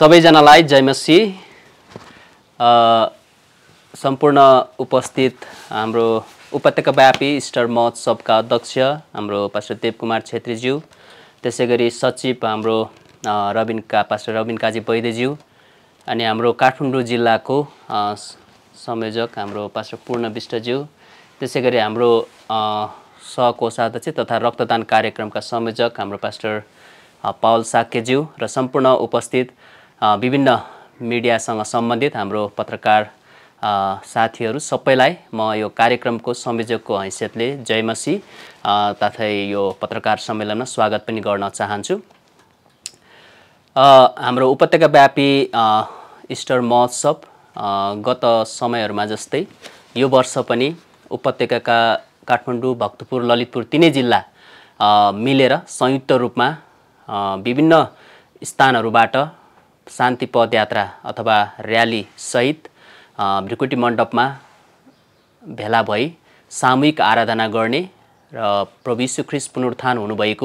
सबैजनालाई जय मसीह। सम्पूर्ण उपस्थित हाम्रो उपत्यकाव्यापी इस्टर महोत्सवका अध्यक्ष हाम्रो पास्टर देवकुमार छेत्रीज्यू, त्यसैगरी सचिव हाम्रो पास्टर रबिन काजी वैद्यज्यू, अनि हाम्रो काठमाडौँ जिल्लाको संयोजक हाम्रो पास्टर पूर्ण विष्टज्यू, त्यसैगरी हाम्रो सहकोषाध्यक्ष तथा रक्तदान कार्यक्रमका संयोजक हाम्रो पास्टर पावल साक्यज्यू र सम्पूर्ण उपस्थित विभिन्न मिडियासँग सम्बन्धित हाम्रो पत्रकार साथीहरू सबैलाई म यो कार्यक्रमको संयोजकको हैसियतले जय मसीह तथा यो पत्रकार सम्मेलनमा स्वागत पनि गर्न चाहन्छु। हाम्रो उपत्यकाव्यापी इस्टर महोत्सव गत समयहरूमा जस्तै यो वर्ष पनि उपत्यकाका काठमाडौँ, भक्तपुर, ललितपुर तीनै जिल्ला मिलेर संयुक्त रूपमा विभिन्न स्थानहरूबाट शान्ति पदयात्रा अथवा र्याली सहित भृकुटी मण्डपमा भेला भई सामूहिक आराधना गर्ने र प्रभु यीशु ख्रीष्ट पुनरुत्थान हुनुभएको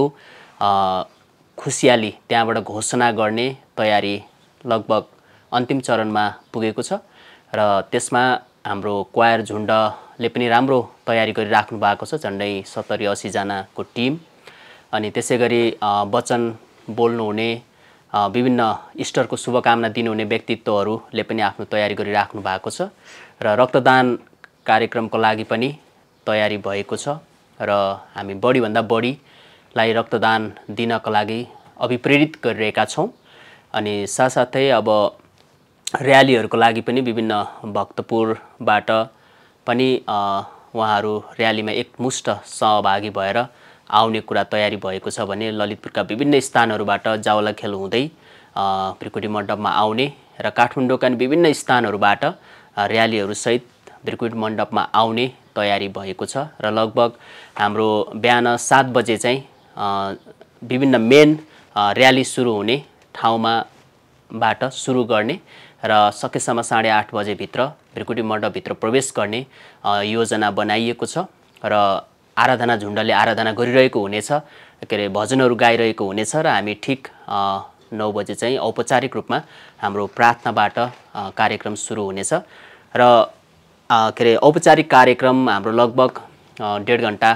खुसियाली त्यहाँबाट घोषणा गर्ने तयारी लगभग अन्तिम चरणमा पुगेको छ र त्यसमा हाम्रो क्वायर झुण्डले पनि राम्रो तयारी गरिराख्नु भएको छ। झन्डै 70-80 जनाको टिम, अनि त्यसैगरी वचन बोल्नुहुने विभिन्न इस्टरको शुभकामना दिनुहुने व्यक्तित्वहरूले पनि आफ्नो तयारी गरिराख्नु भएको छ र रक्तदान कार्यक्रमको लागि पनि तयारी भएको छ र हामी बढीभन्दा बढीलाई रक्तदान दिनको लागि अभिप्रेरित गरिरहेका छौँ। अनि साथसाथै अब र्यालीहरूको लागि पनि विभिन्न भक्तपुरबाट पनि उहाँहरू र्यालीमा एकमुष्ट सहभागी भएर आउने कुरा तयारी भएको छ भने ललितपुरका विभिन्न स्थानहरूबाट जावला खेल हुँदै भृकुटी मण्डपमा आउने र काठमाडौँका विभिन्न स्थानहरूबाट र्यालीहरूसहित भृकुटी मण्डपमा आउने तयारी भएको छ र लगभग हाम्रो बिहान 7 बजे चाहिँ विभिन्न मेन र्याली सुरु हुने ठाउँबाट सुरु गर्ने र सकेसम्म 8:30 बजेभित्र भृकुटी मण्डपभित्र प्रवेश गर्ने योजना बनाइएको छ र आराधना झुण्डले आराधना गरिरहेको हुनेछ, के अरे भजनहरू गाइरहेको हुनेछ र हामी ठिक 9 बजे चाहिँ औपचारिक रूपमा हाम्रो प्रार्थनाबाट कार्यक्रम सुरु हुनेछ र के अरे औपचारिक कार्यक्रम हाम्रो लगभग 1.5 घण्टा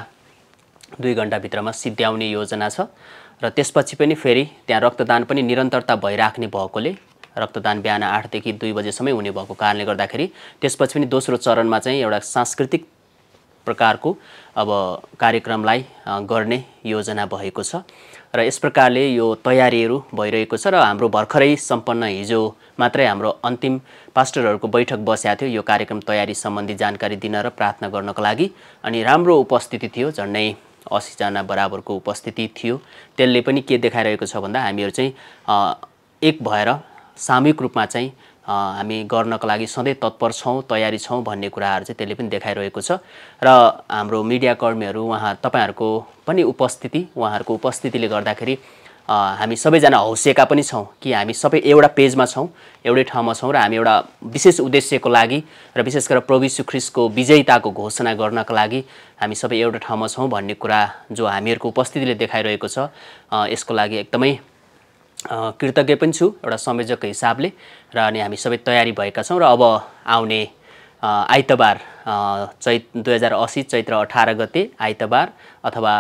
2 घण्टाभित्रमा सिद्ध्याउने योजना छ र त्यसपछि पनि फेरि त्यहाँ रक्तदान पनि निरन्तरता भइराख्ने भएकोले रक्तदान बिहान 8 देखि 2 बजेसम्म हुने भएको कारणले गर्दाखेरि त्यसपछि पनि दोस्रो चरणमा चाहिँ एउटा सांस्कृतिक प्रकारको अब कार्यक्रमलाई गर्ने योजना भएको छ र यस प्रकारले यो तयारीहरू भइरहेको छ र हाम्रो भर्खरै सम्पन्न हिजो मात्रै हाम्रो अन्तिम पास्टरहरूको बैठक बसेको थियो यो कार्यक्रम तयारी सम्बन्धी जानकारी दिन र प्रार्थना गर्नको लागि, अनि राम्रो उपस्थिति थियो। झन्डै 80 जना बराबरको उपस्थिति थियो। त्यसले पनि के देखाइरहेको छ भन्दा हामीहरू चाहिँ एक भएर सामूहिक रूपमा चाहिँ हामी गर्नको लागि सधैँ तत्पर छौँ, तयारी छौँ भन्ने कुराहरू चाहिँ त्यसले पनि देखाइरहेको छ र हाम्रो मिडियाकर्मीहरू तपाईहरुको पनि उपस्थिति, उहाँहरूको उपस्थितिले गर्दाखेरि हामी सबैजना हौसिएका पनि छौँ कि हामी सबै एउटा पेजमा छौँ, एउटै ठाउँमा छौँ र हामी एउटा विशेष उद्देश्यको लागि र विशेष गरेर प्रभु यीशु ख्रीष्टको विजयताको घोषणा गर्नका लागि हामी सबै एउटा ठाउँमा छौँ भन्ने कुरा जो हामीहरूको उपस्थितिले देखाइरहेको छ। यसको लागि एकदमै कृतज्ञ पनि छु एउटा संयोजकको हिसाबले र अनि हामी सबै तयारी भएका छौँ र अब आउने आइतबार 2080 चैत्र 18 गते आइतबार अथवा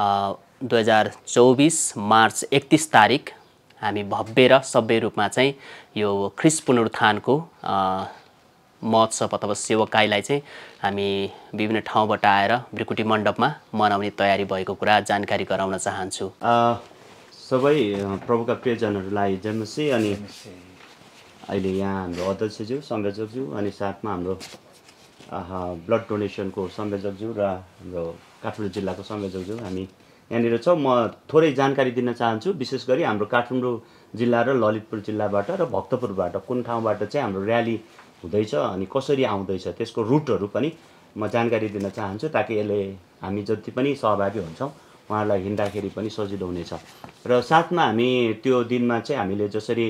2024 मार्च 31 तारिक हामी भव्य र सभ्य रूपमा चाहिँ यो ख्रीष्ट पुनरुत्थानको महोत्सव अथवा सेवकाईलाई चाहिँ हामी विभिन्न ठाउँबाट आएर भृकुटी मण्डपमा मनाउने तयारी भएको कुरा जानकारी गराउन चाहन्छु। सबै प्रभुका प्रियजनहरूलाई जय मसीह। अनि अहिले यहाँ हाम्रो अध्यक्षज्यू, संयोजकज्यू अनि साथमा हाम्रो ब्लड डोनेसनको संयोजकज्यू र हाम्रो काठमाडौँ जिल्लाको संयोजकज्यू हामी यहाँनिर छौँ। म थोरै जानकारी दिन चाहन्छु। विशेष गरी हाम्रो काठमाडौँ जिल्ला र ललितपुर जिल्लाबाट र भक्तपुरबाट कुन ठाउँबाट चाहिँ हाम्रो र्याली हुँदैछ अनि कसरी आउँदैछ त्यसको रुटहरू पनि म जानकारी दिन चाहन्छु, ताकि यसले हामी जति पनि सहभागी हुन्छौँ उहाँहरूलाई हिँड्दाखेरि पनि सजिलो हुनेछ। र साथमा हामी त्यो दिनमा चाहिँ हामीले जसरी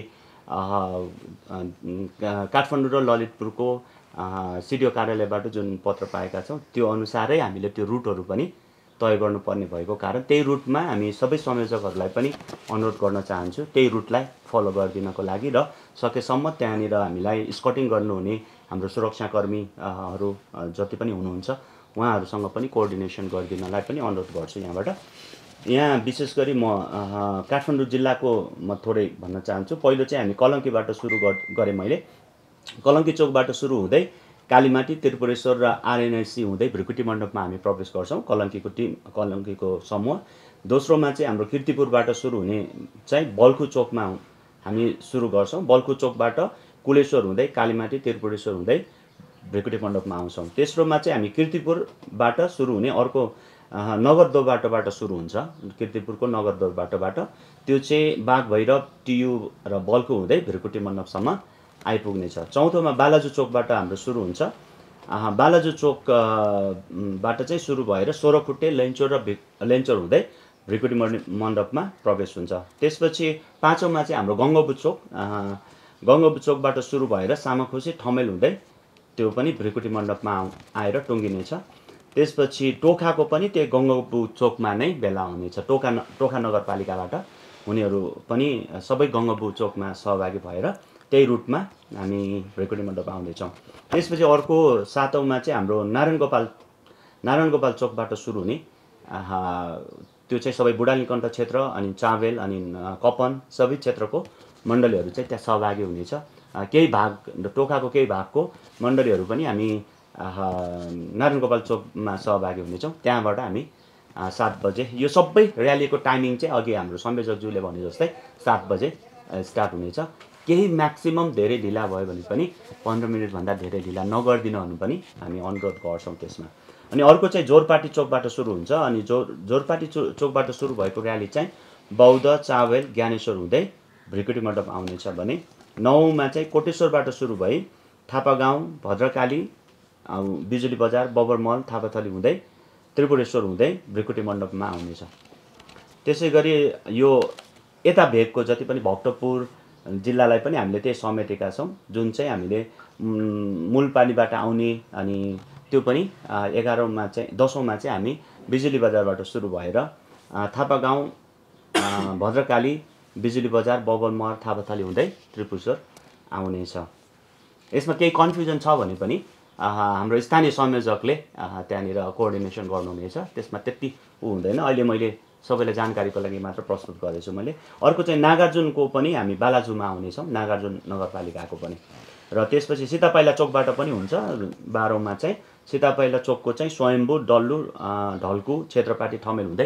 काठमाडौँ र ललितपुरको सिडिओ कार्यालयबाट जुन पत्र पाएका छौँ त्यो अनुसारै हामीले त्यो रुटहरू पनि तय गर्नुपर्ने भएको कारण त्यही रुटमा हामी सबै संयोजकहरूलाई पनि अनुरोध गर्न चाहन्छु त्यही रुटलाई फलो गरिदिनको लागि र सकेसम्म त्यहाँनिर हामीलाई स्कटिङ गर्नुहुने हाम्रो सुरक्षाकर्मीहरू जति पनि हुनुहुन्छ उहाँहरूसँग पनि कोअर्डिनेसन गरिदिनलाई पनि अनुरोध गर्छु यहाँबाट। यहाँ विशेष गरी म काठमाडौँ जिल्लाको म थोरै भन्न चाहन्छु। पहिलो चाहिँ हामी कलङ्कीबाट सुरु गरेँ मैले। कलङ्की चोकबाट सुरु हुँदै कालीमाटी, त्रिपुरेश्वर र आरएनआइसी हुँदै भृकुटी मण्डपमा हामी प्रवेश गर्छौँ कलङ्कीको समूह। दोस्रोमा चाहिँ हाम्रो किर्तिपुरबाट सुरु हुने चाहिँ बल्खु चोकमा हामी सुरु गर्छौँ। बल्खु चोकबाट कुलेश्वर हुँदै कालीमाटी, त्रिपुरेश्वर हुँदै भृकुटी मण्डपमा आउँछौँ। तेस्रोमा चाहिँ हामी किर्तिपुरबाट सुरु हुने अर्को नगरदोब बाटोबाट सुरु हुन्छ। किर्तिपुरको नगरदोब बाटोबाट त्यो चाहिँ बाघ भैरव, टियु र बल्खु हुँदै भृकुटी मण्डपसम्म आइपुग्नेछ। चौथोमा बालाजु चोकबाट हाम्रो सुरु हुन्छ। बालाजु चोकबाट चाहिँ सुरु भएर सोह्रखुट्टे, लैन्चोर र लैन्चोर हुँदै भृकुटी मण्डपमा प्रवेश हुन्छ। त्यसपछि पाँचौँमा चाहिँ हाम्रो गङ्गबु चोक, गङ्गबु चोकबाट सुरु भएर सामाखुसी, ठमेल हुँदै त्यो पनि भृकुटी मण्डपमा आएर टुङ्गिनेछ। त्यसपछि टोखाको पनि त्यो गङ्गबु चोकमा नै भेला हुनेछ। टोखा नगरपालिकाबाट उनीहरू पनि सबै गङ्गबु चोकमा सहभागी भएर त्यही रुटमा हामी भृकुटी मण्डप आउँदैछौँ। त्यसपछि अर्को सातौँमा चाहिँ हाम्रो नारायणगोपाल चोकबाट सुरु हुने त्यो चाहिँ सबै बुढानीकण्ठ क्षेत्र अनि चाँवेल अनि कपन सबै क्षेत्रको मण्डलीहरू चाहिँ त्यहाँ सहभागी हुनेछ। केही भाग टोखाको केही भागको मण्डलीहरू पनि हामी नारायणगोपाल चोकमा सहभागी हुनेछौँ। त्यहाँबाट हामी 7 बजे यो सबै र्यालीको टाइमिङ चाहिँ अघि हाम्रो संयोजकज्यूले भने जस्तै 7 बजे स्टार्ट हुनेछ। केही म्याक्सिमम धेरै ढिला भयो भने पनि 15 मिनटभन्दा धेरै ढिला नगरिदिनु भन्नु पनि हामी अनुरोध गर्छौँ त्यसमा। अनि अर्को चाहिँ जोरपाटी चोकबाट सुरु हुन्छ। अनि जोरपाटी चोकबाट सुरु भएको र्याली चाहिँ बौद्ध, चाँवेल, ज्ञानेश्वर हुँदै भृकुटी मण्डप आउनेछ भने 9मा चाहिँ कोटेश्वरबाट सुरु भई थापागाउँ, भद्रकाली, बिजुली बजार, बबरमल, थापाथली हुँदै त्रिपुरेश्वर हुँदै भृकुटी मण्डपमा आउनेछ। त्यसै गरी यो यता भेगको जति पनि भक्तपुर जिल्लालाई पनि हामीले त्यही समेटेका छौँ, जुन चाहिँ हामीले मूलपानीबाट आउने अनि त्यो पनि 11औँमा चाहिँ 10औँमा चाहिँ हामी बिजुली बजारबाट सुरु भएर थापागाउँ, भद्रकाली, बिजुली बजार, बबरमल, थापाथली हुँदै त्रिपुरेश्वर आउनेछ। यसमा केही कन्फ्युजन छ भने पनि हाम्रो स्थानीय संयोजकले त्यहाँनिर कोअर्डिनेसन गर्नुहुनेछ। त्यसमा त्यति हुँदैन। अहिले मैले सबैलाई जानकारीको लागि मात्र प्रस्तुत गरेछु मैले। अर्को चाहिँ नागार्जुनको पनि हामी बालाजुमा आउनेछौँ, नागार्जुन नगरपालिकाको पनि। र त्यसपछि सीतापाइला चोकबाट पनि हुन्छ। 12औँमा चाहिँ सीतापाइला चोकको चाहिँ स्वयम्भू, डल्लु, ढल्कु, क्षेत्रपाटी, ठमेल हुँदै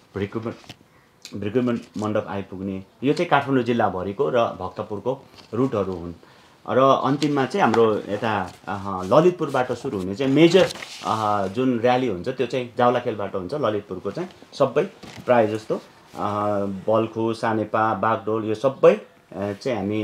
भृकुटी मण्डप आइपुग्ने यो चाहिँ काठमाडौँ जिल्लाभरिको र भक्तपुरको रुटहरू हुन्। र अन्तिममा चाहिँ हाम्रो यता ललितपुरबाट सुरु हुने चाहिँ मेजर जुन र्याली हुन्छ त्यो चाहिँ जावलाखेलबाट हुन्छ। ललितपुरको चाहिँ सबै प्रायः जस्तो बल्खु, सानेपा, बागडोल यो सबै चाहिँ हामी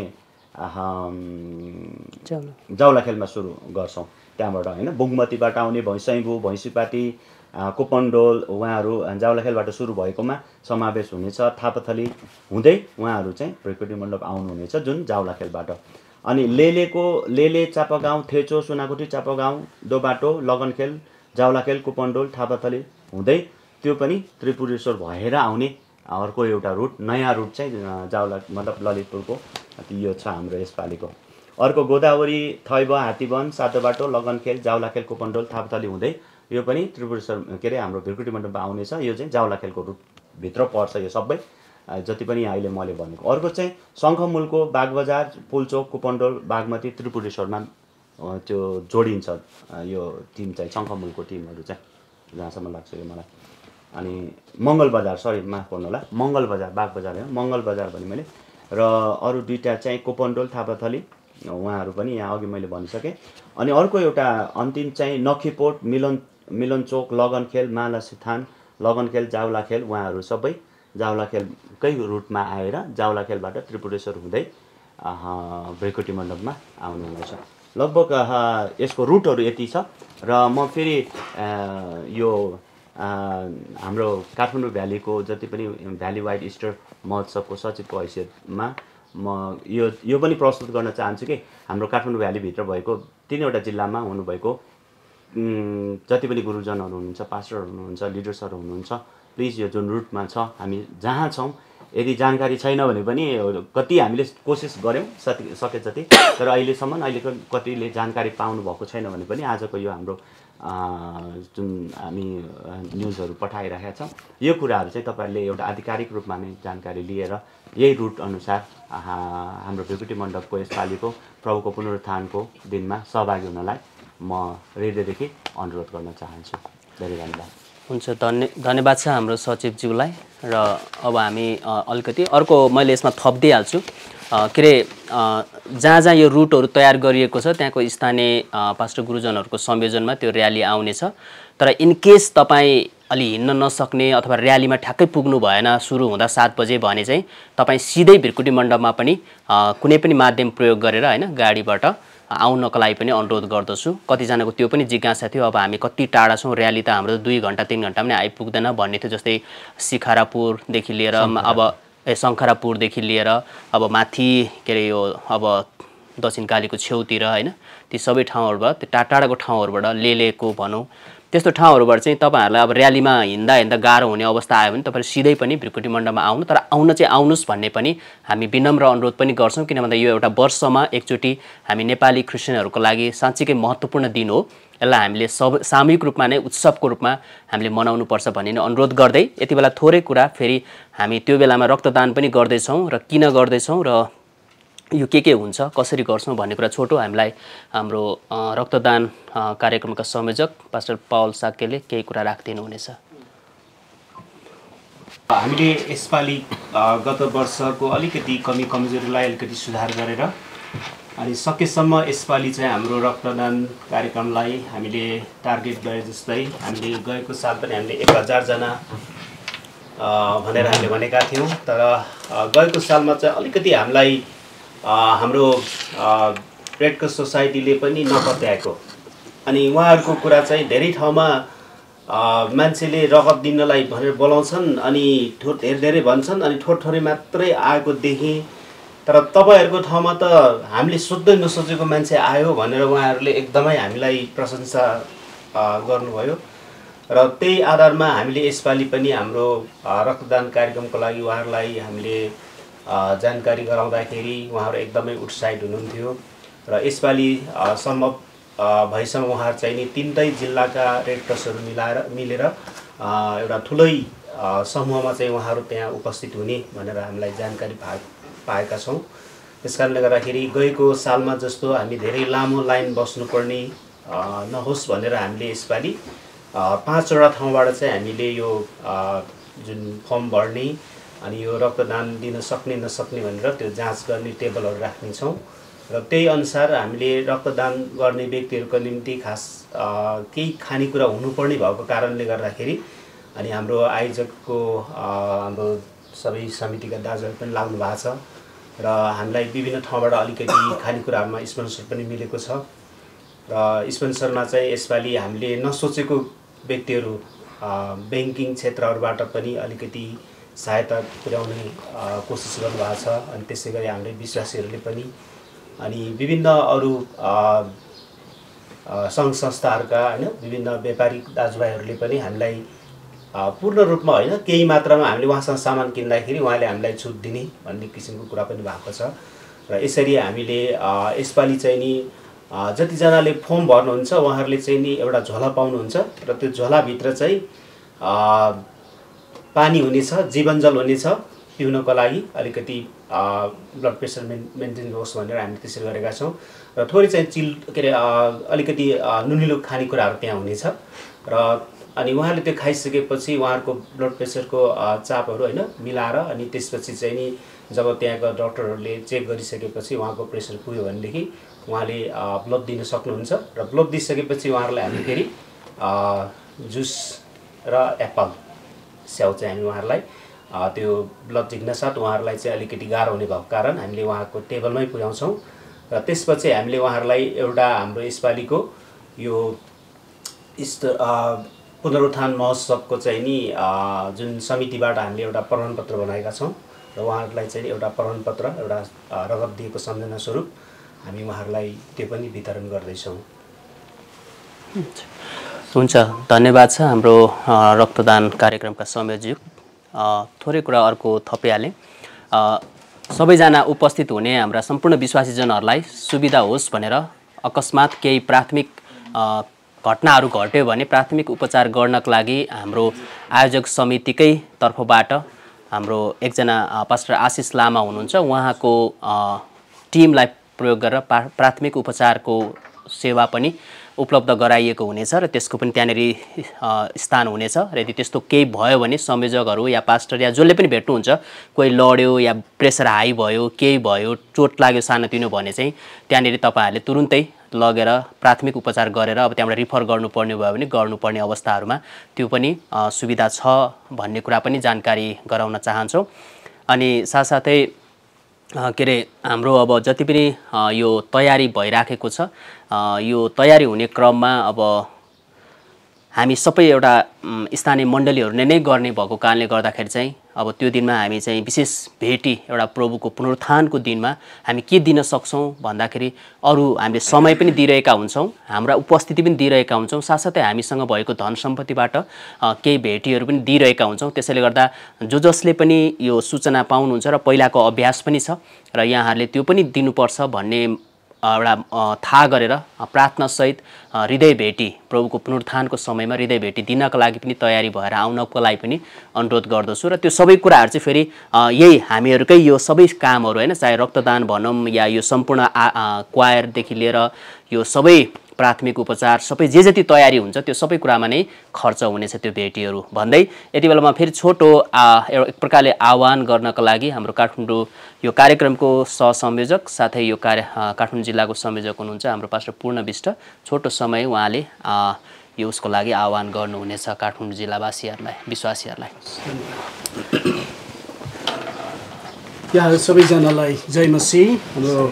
जावलाखेलमा सुरु गर्छौँ। त्यहाँबाट होइन बुङमतीबाट आउने भैँसैबु, भैँसीपाटी, कुपनडोल उहाँहरू जावलाखेलबाट सुरु भएकोमा समावेश हुनेछ। थापाथली हुँदै उहाँहरू चाहिँ भृकुटी मण्डप आउनुहुनेछ जुन जावलाखेलबाट। अनि लेले, चापागाउँ, थेचो, सुनाकुटी, चापागाउँ, दोबाटो, लगनखेल, जावलाखेल, कुपनडोल, थापाथली हुँदै त्यो पनि त्रिपुरेश्वर भएर आउने अर्को एउटा रुट, नयाँ रुट चाहिँ मतलब ललितपुरको यो छ हाम्रो यसपालिको। अर्को गोदावरी, थैब, हात्तीवन, सातोबाटो, लगनखेल, जावलाखेल, कुपनडोल, थापाथली हुँदै यो पनि त्रिपुरेश्वर के अरे हाम्रो भृकुटी मण्डपमा आउनेछ। यो चाहिँ जावलाखेलको रुटभित्र पर्छ यो सबै जति पनि अहिले मैले भनेको। अर्को चाहिँ शङ्खमुलको बागबजार, पुलचोक, कुपनडोल, बागमती, त्रिपुरेश्वरमा त्यो जोडिन्छ यो टिम चाहिँ शङ्खमुलको टिमहरू चाहिँ जहाँसम्म लाग्छ यो मलाई। अनि मङ्गलबजार, सरी माफ गर्नु होला, मङ्गलबजार, बागबजार होइन मङ्गलबजार भने मैले। र अरू दुईवटा चाहिँ कुपनडोल, थापाथली उहाँहरू पनि यहाँ अघि मैले भनिसकेँ। अनि अर्को एउटा अन्तिम चाहिँ नखीपोट, मिलनचोक, लगनखेल, मालासिथान, लगनखेल, जावलाखेल उहाँहरू सबै जावलाखेलकै रुटमा आएर जावलाखेलबाट त्रिपुरेश्वर हुँदै भृकुटी मण्डपमा आउनुहुनेछ। लगभग यसको रुटहरू यति छ। र म फेरि यो हाम्रो काठमाडौँ भ्यालीको जति पनि भ्याली वाइड इस्टर महोत्सवको सचिवको हैसियतमा म यो पनि प्रस्तुत गर्न चाहन्छु कि हाम्रो काठमाडौँ भ्यालीभित्र भएको 3वटा जिल्लामा हुनुभएको जति पनि गुरुजनहरू हुनुहुन्छ, पास्टरहरू हुनुहुन्छ, लिडर्सहरू हुनुहुन्छ, प्लिज यो जुन रुटमा छ हामी जहाँ छौँ यदि जानकारी छैन भने पनि कति हामीले कोसिस गऱ्यौँ सके जति, तर अहिलेको कतिले जानकारी पाउनु भएको छैन भने पनि आजको यो हाम्रो जुन हामी न्युजहरू पठाइरहेका छौँ यो कुराहरू चाहिँ तपाईँहरूले एउटा आधिकारिक रूपमा नै जानकारी लिएर यही रुट अनुसार हाम्रो भिकुटी मण्डपको यसपालिको प्रभुको पुनरुत्थानको दिनमा सहभागी हुनलाई म हृदयदेखि अनुरोध गर्न चाहन्छु। धेरै धन्यवाद। हुन्छ, धन्यवाद छ हाम्रो सचिवज्यूलाई। र अब हामी अलिकति अर्को मैले यसमा थपिदिइहाल्छु के अरे जहाँ जहाँ यो रुटहरू तयार गरिएको छ त्यहाँको स्थानीय पास्टर गुरुजनहरूको संयोजनमा त्यो र्याली आउनेछ। तर इनकेस तपाईँ अलि हिँड्न नसक्ने अथवा र्यालीमा ठ्याक्कै पुग्नु भएन सुरु हुँदा 7 बजे भने चाहिँ तपाईँ सिधै भिरकुटी मण्डपमा पनि कुनै पनि माध्यम प्रयोग गरेर होइन गाडीबाट आउनको लागि पनि अनुरोध गर्दछु। कतिजनाको त्यो पनि जिज्ञासा थियो, अब हामी कति टाढा छौँ, र्याली त हाम्रो 2 घण्टा 3 घण्टा पनि आइपुग्दैन भन्ने थियो। जस्तै शिखरापुरदेखि लिएर अब शङ्खरापुरदेखि लिएर अब माथि के अरे यो अब दक्षिणकालीको छेउतिर होइन ती सबै ठाउँहरूबाट त्यो टाढाको ठाउँहरूबाट लेलेको भनौँ त्यस्तो ठाउँहरूबाट चाहिँ तपाईँहरूलाई अब र्यालीमा हिँड्दा गाह्रो हुने अवस्था आयो भने तपाईँहरू सिधै पनि भिरकुटी मण्डपमा आउनु, तर आउन चाहिँ आउनुहोस् भन्ने पनि हामी विनम्र अनुरोध पनि गर्छौँ। किन भन्दा यो एउटा वर्षमा एकचोटि हामी नेपाली क्रिस्चियनहरूको लागि साँच्चीकै महत्त्वपूर्ण दिन हो। यसलाई हामीले सामूहिक रूपमा नै उत्सवको रूपमा हामीले मनाउनुपर्छ भन्ने नै अनुरोध गर्दै यति बेला थोरै कुरा फेरि हामी त्यो बेलामा रक्तदान पनि गर्दैछौँ र किन गर्दैछौँ र यो के हुन्छ कसरी गर्छौँ भन्ने कुरा छोटो हामीलाई हाम्रो रक्तदान कार्यक्रमका संयोजक पास्टर पावल साक्यले केही कुरा राखिदिनु हुनेछ। हामीले यसपालि गत वर्षको अलिकति कमी कमजोरीलाई अलिकति सुधार गरेर अनि सकेसम्म यसपालि चाहिँ हाम्रो रक्तदान कार्यक्रमलाई हामीले टार्गेट गरे जस्तै हामीले गएको साल पनि हामीले 1000 जना भनेर हामीले भनेका थियौँ। तर गएको सालमा चाहिँ अलिकति हामीलाई हाम्रो रेड क्रस सोसाइटीले पनि नपत्याएको अनि उहाँहरूको कुरा चाहिँ धेरै ठाउँमा मान्छेले रगत दिनलाई भनेर बोलाउँछन् अनि धेरै भन्छन् अनि थोरै मात्रै आएको देखेँ। तर तपाईँहरूको ठाउँमा त हामीले सोध्दै नसोचेको मान्छे आयो भनेर उहाँहरूले एकदमै हामीलाई प्रशंसा गर्नुभयो र त्यही आधारमा हामीले यसपालि पनि हाम्रो रक्तदान कार्यक्रमको लागि उहाँहरूलाई हामीले जानकारी गराउँदाखेरि उहाँहरू एकदमै उत्साहित हुनुहुन्थ्यो र यसपालि सम्भव भएसम्म उहाँहरू चाहिँ नि 3 जिल्लाका रेड क्रसहरू मिलेर एउटा ठुलै समूहमा चाहिँ उहाँहरू त्यहाँ उपस्थित हुने भनेर हामीलाई जानकारी पाएका छौँ। त्यसकारणले गर्दाखेरि गएको सालमा जस्तो हामी धेरै लामो लाइन बस्नुपर्ने नहोस् भनेर हामीले यसपालि 5वटा ठाउँबाट चाहिँ हामीले यो जुन फर्म भर्ने अनि यो रक्तदान दिन सक्ने नसक्ने भनेर त्यो जाँच गर्ने टेबलहरू राख्नेछौँ र त्यही अनुसार हामीले रक्तदान गर्ने व्यक्तिहरूको निम्ति खास केही खानेकुरा हुनुपर्ने भएको कारणले गर्दाखेरि अनि हाम्रो आयोजकको हाम्रो सबै समितिका दाजुहरू पनि लाग्नु भएको छ र हामीलाई विभिन्न ठाउँबाट अलिकति खानेकुराहरूमा स्पोन्सर पनि मिलेको छ र स्पोन्सरमा चाहिँ यसपालि हामीले नसोचेको व्यक्तिहरू ब्याङ्किङ क्षेत्रहरूबाट पनि अलिकति सहायता पुर्याउने कोसिस गर्नुभएको छ अनि त्यसै गरी हाम्रो विश्वासीहरूले पनि अनि विभिन्न अरू सङ्घ संस्थाहरूका होइन विभिन्न व्यापारिक दाजुभाइहरूले पनि हामीलाई पूर्ण रूपमा होइन केही मात्रामा हामीले उहाँसँग सामान किन्दाखेरि उहाँले हामीलाई छुट दिने भन्ने किसिमको कुरा पनि भएको छ र यसरी हामीले यसपालि चाहिँ नि जतिजनाले फर्म भर्नुहुन्छ उहाँहरूले चाहिँ नि एउटा झोला पाउनुहुन्छ र त्यो झोलाभित्र चाहिँ पानी हुनेछ, जीवनजल हुनेछ पिउनको लागि अलिकति ब्लड प्रेसर मेन्टेन होस् भनेर हामीले त्यसरी गरेका छौँ र थोरै चाहिँ के अरे अलिकति नुनिलो खानेकुराहरू त्यहाँ हुनेछ र अनि उहाँले त्यो खाइसकेपछि उहाँहरूको ब्लड प्रेसरको चापहरू होइन मिलाएर अनि त्यसपछि चाहिँ नि जब त्यहाँको डक्टरहरूले चेक गरिसकेपछि उहाँको प्रेसर पुग्यो भनेदेखि उहाँले ब्लड दिन सक्नुहुन्छ र ब्लड दिइसकेपछि उहाँहरूलाई हामी फेरि जुस र एप्पल स्याउ चाहिँ हामी उहाँहरूलाई त्यो ब्लड दिग्न साथ उहाँहरूलाई चाहिँ अलिकति गाह्रो हुने भएको कारण हामीले उहाँको टेबलमै पुर्याउँछौँ र त्यसपछि हामीले उहाँहरूलाई एउटा हाम्रो यसपालिको यो पुनरुत्थान महोत्सवको चाहिँ नि जुन समितिबाट हामीले एउटा प्रमाणपत्र बनाएका छौँ र उहाँहरूलाई चाहिँ एउटा प्रमाणपत्र एउटा रगत दिएको सम्झना स्वरूप हामी उहाँहरूलाई त्यो पनि वितरण गर्दैछौँ। हुन्छ, धन्यवाद छ हाम्रो रक्तदान कार्यक्रमका संयोजक। थोरै कुरा अर्को थपिहालेँ। सबैजना उपस्थित हुने हाम्रा सम्पूर्ण विश्वासीजनहरूलाई सुविधा होस् भनेर अकस्मात केही प्राथमिक घटनाहरू घट्यो भने प्राथमिक उपचार गर्नको लागि हाम्रो आयोजक समितिकै तर्फबाट हाम्रो एकजना पास्टर आशिष लामा हुनुहुन्छ, उहाँको टिमलाई प्रयोग गरेर प्राथमिक उपचारको सेवा पनि उपलब्ध गराइएको हुनेछ र त्यसको पनि त्यहाँनिर स्थान हुनेछ र यदि त्यस्तो केही भयो भने संयोजकहरू या पास्टर या जसले पनि भेट्नुहुन्छ, कोही लड्यो या प्रेसर हाई भयो, केही भयो, चोट लाग्यो सानोतिनो भने चाहिँ त्यहाँनिर तपाईँहरूले तुरुन्तै लगेर प्राथमिक उपचार गरेर अब त्यहाँबाट रिफर गर्नुपर्ने भयो भने गर्नुपर्ने अवस्थाहरूमा त्यो पनि सुविधा छ भन्ने कुरा पनि जानकारी गराउन चाहन्छौँ। अनि साथसाथै के अरे हाम्रो अब जति पनि यो तयारी भइराखेको छ, यो तयारी हुने क्रममा अब हामी सबै एउटा स्थानीय मण्डलीहरूले नै गर्ने भएको कारणले गर्दाखेरि चाहिँ अब त्यो दिनमा हामी चाहिँ विशेष भेटी एउटा प्रभुको पुनरुत्थानको दिनमा हामी के दिन सक्छौँ भन्दाखेरि अरू हामीले समय पनि दिइरहेका हुन्छौँ, हाम्रा उपस्थिति पनि दिइरहेका हुन्छौँ, साथसाथै हामीसँग भएको धन सम्पत्तिबाट केही भेटीहरू पनि दिइरहेका हुन्छौँ। त्यसैले गर्दा जसले पनि यो सूचना पाउनुहुन्छ र पहिलाको अभ्यास पनि छ र यहाँहरूले त्यो पनि दिनुपर्छ भन्ने एउटा थाहा गरेर प्रार्थनासहित हृदय भेटी प्रभुको पुनरुत्थानको समयमा हृदय भेटी दिनको लागि पनि तयारी भएर आउनको लागि पनि अनुरोध गर्दछु। र त्यो सबै कुराहरू चाहिँ फेरि यही हामीहरूकै यो सबै कामहरू होइन, चाहे रक्तदान भनौँ या यो सम्पूर्ण क्वायरदेखि लिएर यो सबै प्राथमिक उपचार सबै जे जति तयारी हुन्छ त्यो सबै कुरामा नै खर्च हुनेछ त्यो भेटीहरू भन्दै यति बेलामा फेरि छोटो एक प्रकारले आह्वान गर्नको लागि हाम्रो काठमाडौँ यो कार्यक्रमको सहसंयोजक साथै यो काठमाडौँ जिल्लाको संयोजक हुनुहुन्छ हाम्रो पास्टर पूर्ण विष्ट, छोटो समय उहाँले यो उसको लागि आह्वान गर्नुहुनेछ काठमाडौँ जिल्लावासीहरूलाई, विश्वासीहरूलाई। यहाँ सबैजनालाई जय मसीह। हाम्रो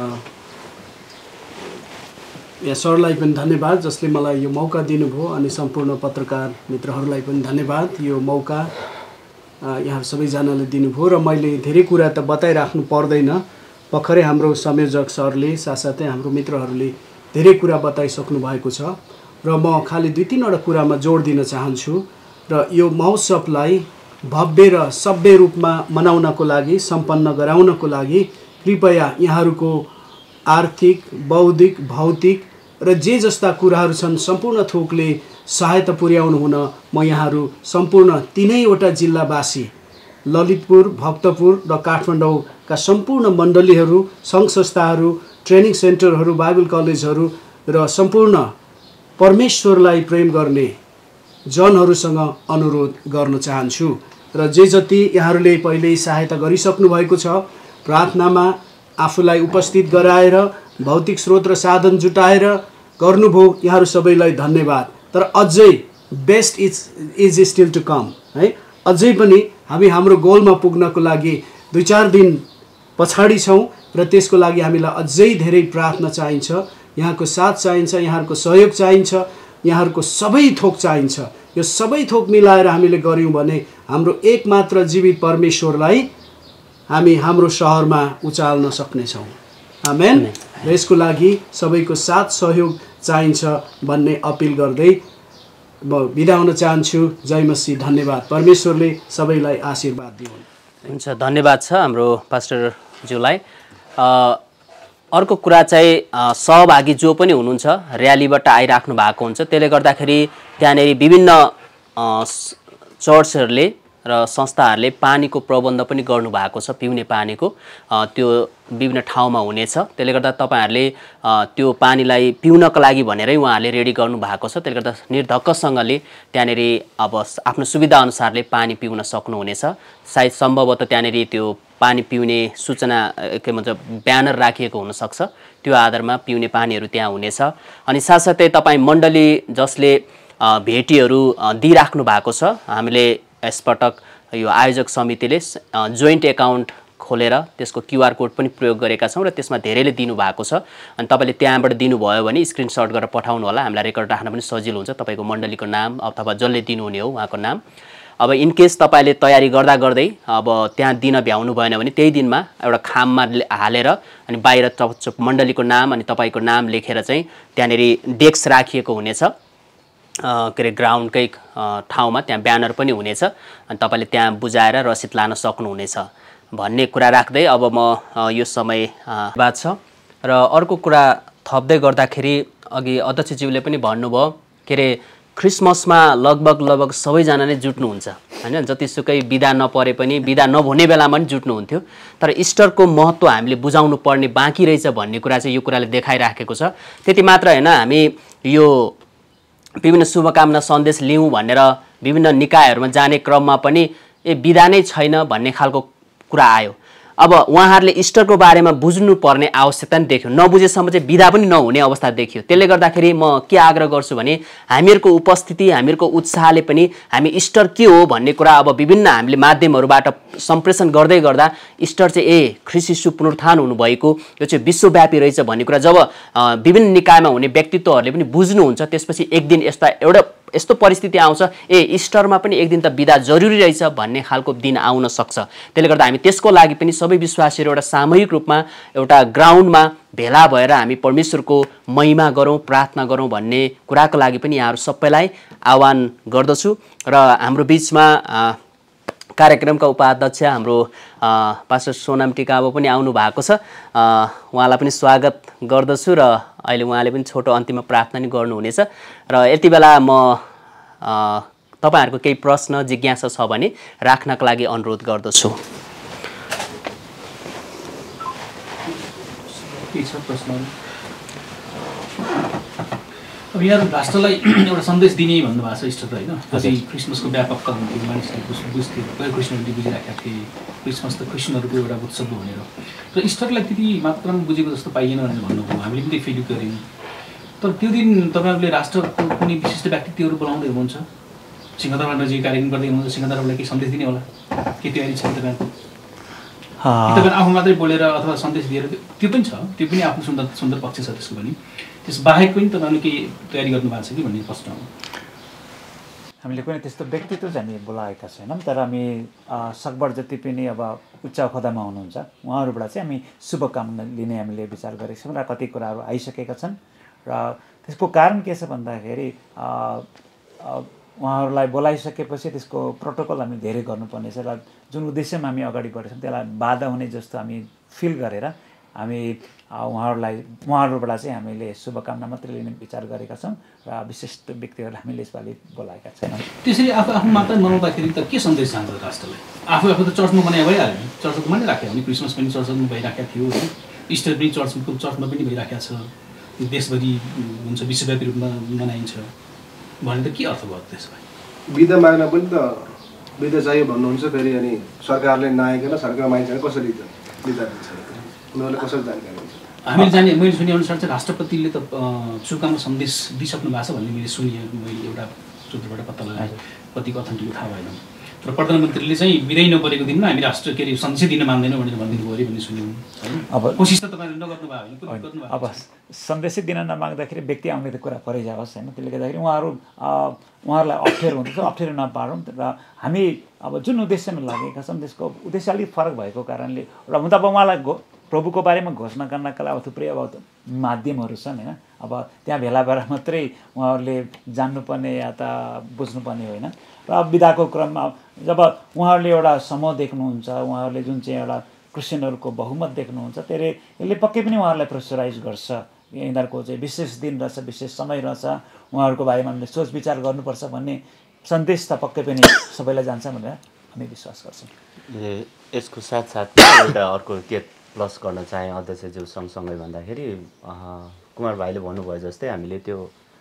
यहाँ सरलाई पनि धन्यवाद जसले मलाई यो मौका दिनुभयो अनि सम्पूर्ण पत्रकार मित्रहरूलाई पनि धन्यवाद यो मौका यहाँ सबैजनाले दिनुभयो र मैले धेरै कुरा त बताइराख्नु पर्दैन, भर्खरै हाम्रो संयोजक सरले साथसाथै हाम्रो मित्रहरूले धेरै कुरा बताइसक्नु भएको छ र म खालि 2-3वटा कुरामा जोड दिन चाहन्छु। र यो महोत्सवलाई भव्य र सभ्य रूपमा मनाउनको लागि, सम्पन्न गराउनको लागि कृपया यहाँहरूको आर्थिक, बौद्धिक, भौतिक र जे जस्ता कुराहरू छन् सम्पूर्ण थोकले सहायता पुर्याउनु हुन म यहाँहरू सम्पूर्ण 3वटा जिल्लावासी ललितपुर, भक्तपुर र काठमाडौँका सम्पूर्ण मण्डलीहरू, सङ्घ संस्थाहरू, ट्रेनिङ सेन्टरहरू, बाइबल कलेजहरू र सम्पूर्ण परमेश्वरलाई प्रेम गर्ने जनहरूसँग अनुरोध गर्न चाहन्छु। र जे जति यहाँहरूले पहिल्यै सहायता गरिसक्नु भएको छ, प्रार्थनामा आफूलाई उपस्थित गराएर भौतिक स्रोत र साधन जुटाएर गर्नुभयो, यहाँहरू सबैलाई धन्यवाद। तर अझै best is still to come है। अझै पनि हामी हाम्रो गोलमा पुग्नको लागि 2-4 दिन पछाडि छौँ र त्यसको लागि हामीलाई अझै धेरै प्रार्थना चाहिन्छ, यहाँको साथ चाहिन्छ, यहाँहरूको सहयोग चाहिन्छ, यहाँहरूको सबै थोक चाहिन्छ। यो सबै थोक मिलाएर हामीले गऱ्यौँ भने हाम्रो एकमात्र जीवित परमेश्वरलाई हामी हाम्रो सहरमा उचाल्न सक्नेछौँ। आमेन। र यसको लागि सबैको साथ सहयोग चाहिन्छ भन्ने अपिल गर्दै म बिदा हुन चाहन्छु। जय मसीह। धन्यवाद। परमेश्वरले सबैलाई आशीर्वाद दिउन्। हुन्छ, धन्यवाद छ हाम्रो पास्टरज्यूलाई। अर्को कुरा चाहिँ सहभागी जो पनि हुनुहुन्छ र्यालीबाट आइराख्नु भएको हुन्छ, त्यसले गर्दाखेरि त्यहाँनिर विभिन्न चर्चहरूले र संस्थाहरूले पानीको प्रबन्ध पनि गर्नुभएको छ, पिउने पानीको त्यो विभिन्न ठाउँमा हुनेछ। त्यसले गर्दा तपाईँहरूले त्यो पानीलाई पिउनको लागि भनेरै उहाँहरूले रेडी गर्नुभएको छ। त्यसले गर्दा निर्धक्कसँगले त्यहाँनिर अब आफ्नो सुविधा अनुसारले पानी पिउन सक्नुहुनेछ। सायद सम्भवतः त्यहाँनिर त्यो पानी पिउने सूचना के भन्छ ब्यानर राखिएको हुनसक्छ, त्यो आधारमा पिउने पानीहरू त्यहाँ हुनेछ। अनि साथसाथै तपाईँ मण्डली जसले भेटीहरू दिइराख्नु भएको छ, हामीले यसपटक यो आयोजक समितिले जोइन्ट एकाउन्ट खोलेर त्यसको QR कोड पनि प्रयोग गरेका छौँ र त्यसमा धेरैले दिनुभएको छ। अनि तपाईँले त्यहाँबाट दिनुभयो भने स्क्रिनसट गरेर पठाउनु होला, हामीलाई रेकर्ड राख्न पनि सजिलो हुन्छ, तपाईँको मण्डलीको नाम अथवा जसले दिनुहुने हो उहाँको नाम। अब इनकेस तपाईँले तयारी गर्दा गर्दै अब त्यहाँ दिन भ्याउनु भएन भने त्यही दिनमा एउटा खाममा हालेर अनि बाहिर मण्डलीको नाम अनि तपाईँको नाम लेखेर चाहिँ त्यहाँनेरि डेस्क राखिएको हुनेछ के अरे ग्राउन्डकै ठाउँमा त्यहाँ ब्यानर पनि हुनेछ अनि तपाईँले त्यहाँ बुझाएर रसिद लान सक्नुहुनेछ भन्ने कुरा राख्दै अब म यो समय बात छ र अर्को कुरा थप्दै गर्दाखेरि अघि अध्यक्षज्यूले पनि भन्नुभयो के अरे क्रिसमसमा लगभग सबैजना नै जुट्नुहुन्छ हैन जतिसुकै बिदा नपरे पनि बिदा नहुने बेलामा पनि जुट्नुहुन्थ्यो तर इस्टरको महत्त्व हामीले बुझाउनु पर्ने बाँकी रहेछ भन्ने कुरा चाहिँ यो कुराले देखाइराखेको छ त्यति मात्र हैन हामी यो विभिन्न शुभकामना सन्देश लिउँ भनेर विभिन्न निकायहरूमा जाने क्रममा पनि बिदा नै छैन भन्ने खालको कुरा आयो अब उहाँहरूले इस्टरको बारेमा बुझ्नुपर्ने आवश्यकता नि देख्यो नबुझेसम्म चाहिँ बिदा पनि नहुने अवस्था देखियो त्यसले गर्दाखेरि म के आग्रह गर्छु भने हामीहरूको उपस्थिति हामीहरूको उत्साहले पनि हामी इस्टर के हो भन्ने कुरा अब विभिन्न हामीले माध्यमहरूबाट सम्प्रेषण गर्दै गर्दा इस्टर चाहिँ ख्रीष्ट यीशु पुनरुत्थान हुनुभएको यो चाहिँ विश्वव्यापी रहेछ भन्ने कुरा जब विभिन्न निकायमा हुने व्यक्तित्वहरूले पनि बुझ्नुहुन्छ त्यसपछि एक दिन यस्तो परिस्थिति आउँछ इस्टरमा पनि एक दिन त बिदा जरुरी रहेछ भन्ने खालको दिन आउन सक्छ त्यसले गर्दा हामी त्यसको लागि पनि सबै विश्वासीहरू एउटा सामूहिक रूपमा एउटा ग्राउन्डमा भेला भएर हामी परमेश्वरको महिमा गरौँ प्रार्थना गरौँ भन्ने कुराको लागि पनि यहाँहरू सबैलाई आह्वान गर्दछु र हाम्रो बिचमा कार्यक्रमका उपाध्यक्ष हाम्रो पास्टर सोनाम टिकाबो पनि आउनु भएको छ उहाँलाई पनि स्वागत गर्दछु र अहिले उहाँले पनि छोटो अन्तिममा प्रार्थना पनि गर्नुहुनेछ र यति बेला म तपाईहरुको केही प्रश्न जिज्ञासा छ भने राख्नका लागि अनुरोध गर्दछु अब यहाँ राष्ट्रलाई एउटा सन्देश दिने भन्नुभएको छ इस्टर होइन जस्तै क्रिसमसको व्यापकता हुन्थ्यो मानिसहरूले बुझ्थ्यो क्रिस्चियनहरूले बुझिराखेका थिए क्रिसमस त क्रिस्चियनहरूको एउटा उत्सव हो भनेर र इस्टरलाई त्यति मात्रामा बुझेको जस्तो पाइएन भनेर भन्नुभयो हामीले पनि फिल गऱ्यौँ तर त्यो दिन तपाईँहरूले राष्ट्रको कुनै विशिष्ट व्यक्तित्वहरू बोलाउँदै हुनुहुन्छ सिंहदरबारमा जे कार्यक्रम गर्दै हुनुहुन्छ सिंहदरबारलाई केही सन्देश दिने होला के तयारी छ तपाईँहरूको तपाईँ आफू मात्रै बोलेर अथवा सन्देश दिएर त्यो पनि छ त्यो पनि आफ्नो सुन्दर सुन्दर पक्ष छ त्यसको पनि त्यस बाहेक पनि तपाईँहरूले केही तयारी गर्नु भएको छ कि भन्ने प्रश्न हो हामीले कुनै त्यस्तो व्यक्तित्व चाहिँ हामी बोलाएका छैनौँ तर हामी सकभर जति पनि अब उच्च ओहदामा हुनुहुन्छ उहाँहरूबाट चाहिँ हामी शुभकामना लिने हामीले विचार गरेका छौँ र कति कुराहरू आइसकेका छन् र त्यसको कारण के छ भन्दाखेरि उहाँहरूलाई बोलाइसकेपछि त्यसको प्रोटोकल हामी धेरै गर्नुपर्नेछ र जुन उद्देश्यमा हामी अगाडि बढेछौँ त्यसलाई बाधा हुने जस्तो हामी फिल गरेर हामी उहाँहरूबाट चाहिँ हामीले शुभकामना मात्रै लिने विचार गरेका छौँ र विशिष्ट व्यक्तिहरूलाई हामीले यसपालि बोलाएका छैनौँ त्यसरी आफू मात्रै मनाउँदाखेरि त के सन्देश जान्छ राष्ट्रलाई आफू त चर्चमा मनाए भइहाल्यो नि चर्चको मनाइराख्यो भने क्रिसमस पनि चर्चमा भइराखेको थियो इस्टर पनि चर्चमा पनि भइराखेको छ देशभरि हुन्छ विश्वव्यापी रूपमा मनाइन्छ भने त के अर्थ भयो त्यसमा बिदा माग्न पनि त बिदा चाहियो भन्नुहुन्छ फेरि अनि सरकारले नआइकन सरकार मान्छेले कसरी बिदा दिन्छ उनीहरूले कसरी जानकारी हुन्छ हामीले मैले सुने अनुसार चाहिँ राष्ट्रपतिले त शुभकामना सन्देश दिइसक्नु भएको छ भन्ने मैले सुने मैले एउटा सूत्रबाट पत्ता लगाएँ कतिको अथेन्टिक थाहा भएन र प्रधानमन्त्रीले चाहिँ बिदै नपरेको दिनमा हामी राष्ट्र के अरे सन्देश दिन मान्दैनौँ भनेर भनिदिनु पऱ्यो भन्ने सुन्यौँ अब कोसिस त तपाईँले नगर्नु भयो भने अब सन्देशै दिन नमाग्दाखेरि व्यक्ति आउने त कुरा परै जाओस् होइन त्यसले गर्दाखेरि उहाँहरूलाई अप्ठ्यारो हुन्छ अप्ठ्यारो नपारौँ र हामी अब जुन उद्देश्यमा लागेका छौँ त्यसको उद्देश्य अलिक फरक भएको कारणले र हुन त अब उहाँलाई प्रभुको बारेमा घोषणा गर्नका लागि अब थुप्रै अब माध्यमहरू छन् होइन अब त्यहाँ भेला भएर मात्रै उहाँहरूले जान्नुपर्ने या त बुझ्नुपर्ने होइन र बिदाको क्रममा जब उहाँहरूले एउटा समूह देख्नुहुन्छ उहाँहरूले जुन चाहिँ एउटा क्रिस्चियनहरूको बहुमत देख्नुहुन्छ त्यसले यसले पक्कै पनि उहाँहरूलाई प्रेसराइज गर्छ यिनीहरूको चाहिँ विशेष दिन रहेछ विशेष समय रहेछ उहाँहरूको बारेमा हामीले सोच विचार गर्नुपर्छ भन्ने सन्देश त पक्कै पनि सबैलाई जान्छ भनेर हामी विश्वास गर्छौँ यसको साथसाथमा एउटा अर्को के प्लस गर्न चाहे अध्यक्षज्यू सँगसँगै भन्दाखेरि कुमार भाइले भन्नुभयो जस्तै हामीले त्यो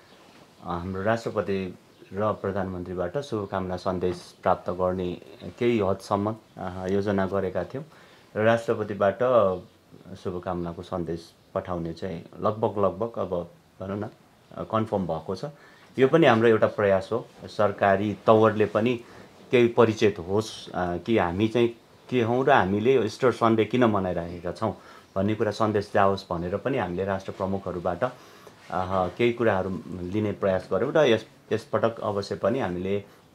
हाम्रो राष्ट्रपति र प्रधानमन्त्रीबाट शुभकामना सन्देश प्राप्त गर्ने केही हदसम्म योजना गरेका थियौँ र राष्ट्रपतिबाट शुभकामनाको सन्देश पठाउने चाहिँ लगभग अब भनौँ न कन्फर्म भएको छ यो पनि हाम्रो एउटा प्रयास हो सरकारी तवरले पनि केही परिचित होस् कि हामी चाहिँ के हौँ र हामीले इस्टर सन्डे किन मनाइरहेका छौँ भन्ने कुरा सन्देश जाओस् भनेर पनि हामीले राष्ट्र प्रमुखहरूबाट केही कुराहरू लिने प्रयास गऱ्यौँ र यसपटक अवश्य पनि हामीले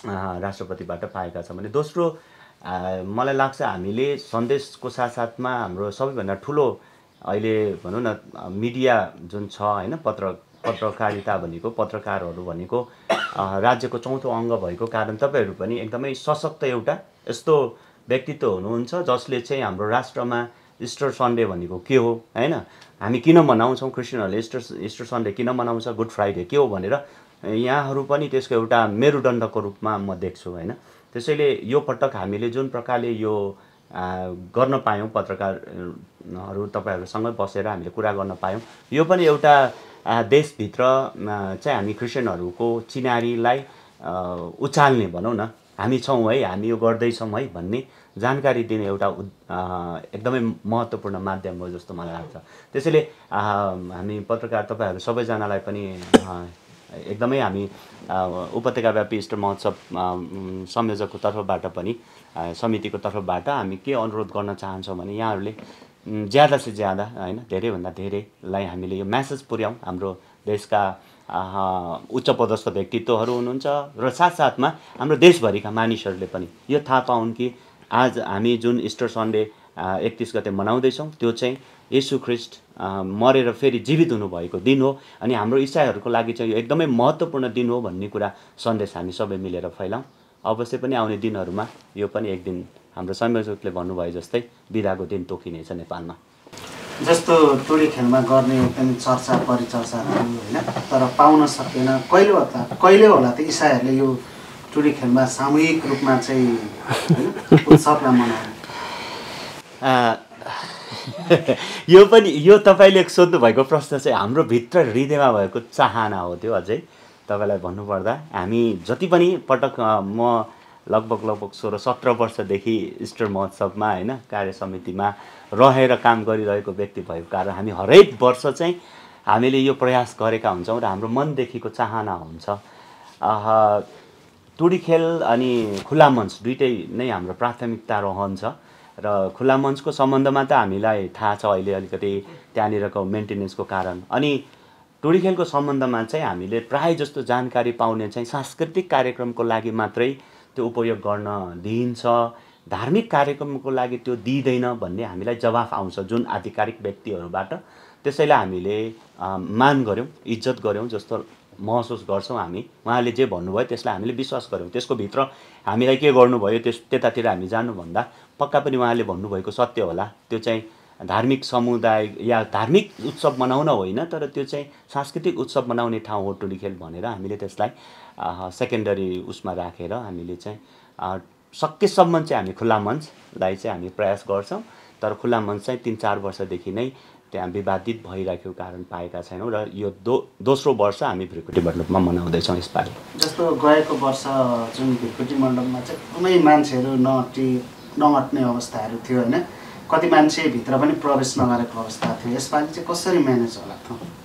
राष्ट्रपतिबाट पाएका छौँ भने दोस्रो मलाई लाग्छ हामीले सन्देशको साथसाथमा हाम्रो सबैभन्दा ठुलो अहिले भनौँ न मिडिया जुन छ होइन पत्रकारिता भनेको पत्रकारहरू भनेको राज्यको चौथो अङ्ग भएको कारण तपाईँहरू पनि एकदमै सशक्त एउटा यस्तो व्यक्तित्व हुनुहुन्छ जसले चाहिँ हाम्रो राष्ट्रमा इस्टर सन्डे भनेको के हो होइन हामी किन मनाउँछौँ क्रिस्चियनहरूले इस्टर सन्डे किन मनाउँछ गुड फ्राइडे के हो भनेर यहाँहरू पनि त्यसको एउटा मेरुदण्डको रूपमा म देख्छु होइन त्यसैले यो पटक हामीले जुन प्रकारले यो गर्न पायौँ पत्रकारहरू तपाईँहरूसँगै बसेर हामीले कुरा गर्न पायौँ यो पनि एउटा देशभित्र चाहिँ हामी क्रिस्चियनहरूको चिनारीलाई उचाल्ने भनौँ न हामी छौँ है हामी यो गर्दैछौँ है भन्ने जानकारी दिने एउटा एकदमै महत्त्वपूर्ण माध्यम हो जस्तो मलाई लाग्छ त्यसैले हामी पत्रकार तपाईँहरू सबैजनालाई पनि एकदमै हामी उपत्यकाव्यापी इस्टर महोत्सव संयोजकको तर्फबाट पनि समितिको तर्फबाट हामी के अनुरोध गर्न चाहन्छौँ भने यहाँहरूले ज्यादा से ज्यादा होइन धेरैभन्दा धेरैलाई हामीले यो म्यासेज पुर्याउँ हाम्रो देशका उच्च पदस्थ व्यक्तित्वहरू हुनुहुन्छ र साथसाथमा हाम्रो देशभरिका मानिसहरूले पनि यो थाहा पाउन् कि आज हामी जुन इस्टर सन्डे 31 गते मनाउँदैछौँ त्यो चाहिँ येशू ख्रिस्ट मरेर फेरि जीवित हुनुभएको दिन हो अनि हाम्रो इसाईहरूको लागि चाहिँ यो एकदमै महत्त्वपूर्ण दिन हो भन्ने कुरा सन्देश हामी सबै मिलेर फैलाउँ अवश्य पनि आउने दिनहरूमा यो पनि एक दिन हाम्रो संयोजकले भन्नुभयो जस्तै बिदाको दिन तोकिनेछ नेपालमा जस्तो टोली खेलमा गर्ने एकदमै चर्चा परिचर्चा होइन तर पाउन सकेन कहिले होला त इसाईहरूले यो टोली खेलमा सामूहिक रूपमा चाहिँ उत्सवलाई मनाउने यो तपाईँले सोध्नुभएको प्रश्न चाहिँ हाम्रो भित्र हृदयमा भएको चाहना हो त्यो अझै तपाईँलाई भन्नुपर्दा हामी जति पनि पटक म लगभग 16-17 वर्षदेखि इस्टर महोत्सवमा होइन कार्य समितिमा रहेर काम गरिरहेको व्यक्ति भएको कारण हामी हरेक वर्ष चाहिँ हामीले यो प्रयास गरेका हुन्छौँ र हाम्रो मनदेखिको चाहना हुन्छ टोली खेल अनि खुला मञ्च दुइटै नै हाम्रो प्राथमिकता रहन्छ र खुला मञ्चको सम्बन्धमा त हामीलाई थाहा छ अहिले अलिकति त्यहाँनिरको मेन्टेनेन्सको कारण अनि टोली खेलको सम्बन्धमा चाहिँ हामीले प्राय जस्तो जानकारी पाउने चाहिँ सांस्कृतिक कार्यक्रमको लागि मात्रै त्यो उपयोग गर्न दिइन्छ धार्मिक कार्यक्रमको लागि त्यो दिइँदैन भन्ने हामीलाई जवाफ आउँछ जुन आधिकारिक व्यक्तिहरूबाट त्यसैले हामीले मान गऱ्यौँ इज्जत गऱ्यौँ जस्तो महसुस गर्छौँ हामी उहाँले जे भन्नुभयो त्यसलाई हामीले विश्वास गऱ्यौँ त्यसको भित्र हामीलाई के गर्नुभयो त्यतातिर हामी जानुभन्दा पक्का पनि उहाँले भन्नुभएको सत्य होला त्यो चाहिँ धार्मिक समुदाय या धार्मिक उत्सव मनाउन होइन तर त्यो चाहिँ सांस्कृतिक उत्सव मनाउने ठाउँ हो टोली खेल भनेर हामीले त्यसलाई सेकेन्डरी उसमा राखेर हामीले चाहिँ सकेसम्म चाहिँ हामी खुला मञ्चलाई चाहिँ हामी प्रयास गर्छौँ तर खुला मञ्च चाहिँ 3-4 वर्षदेखि नै त्यहाँ विवादित भइरहेको कारण पाएका छैनौँ र यो दोस्रो वर्ष हामी भृकुटी मण्डपमा मनाउँदैछौँ यसपालि जस्तो गएको वर्ष जुन भृकुटी मण्डपमा चाहिँ कुनै मान्छेहरू नअट्ने अवस्थाहरू थियो होइन कति मान्छे भित्र पनि प्रवेश नगरेको अवस्था थियो यसपालि चाहिँ कसरी म्यानेज होला